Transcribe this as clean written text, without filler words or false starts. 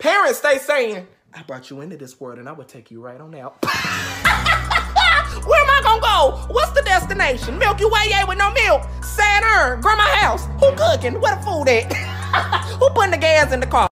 Parents stay saying, I brought you into this world and I would take you right on out. Where am I gonna go? What's the destination? Milky Way with no milk? Saturn, grandma's house. Who cooking? Where the food at? Who putting the gas in the car?